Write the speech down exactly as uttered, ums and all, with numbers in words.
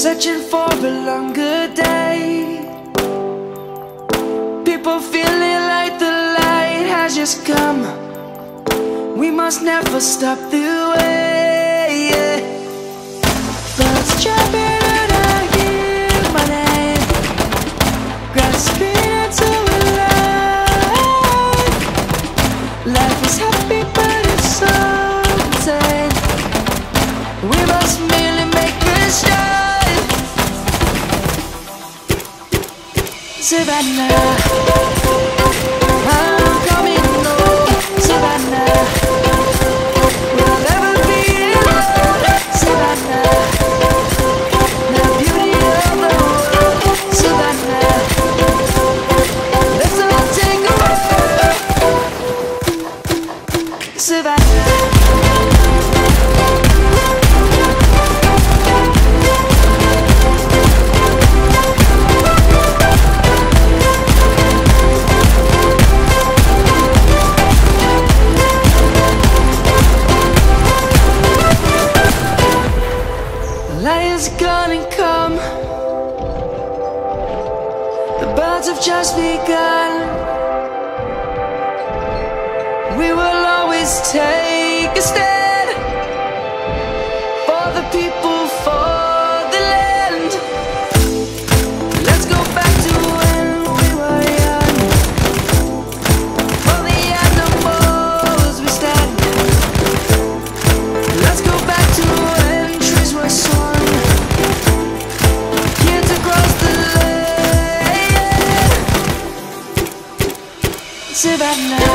searching for a longer day. People feeling like the light has just come. We must never stop the way, yeah. Birds jumping and I hear my name, grasping into a life. Life is happy but it's so insane. We must merely make a start. Savannah, I'm coming home. Savannah, we'll never be alone. Savannah, the beauty of the world. Savannah, let's all take a walk. Savannah. Lion's gonna come. The birds have just begun. We will always take a stand for the people, for the land. Let's go back to when we were young. For the animals we stand. Let's go back to when trees were swung. Savannah.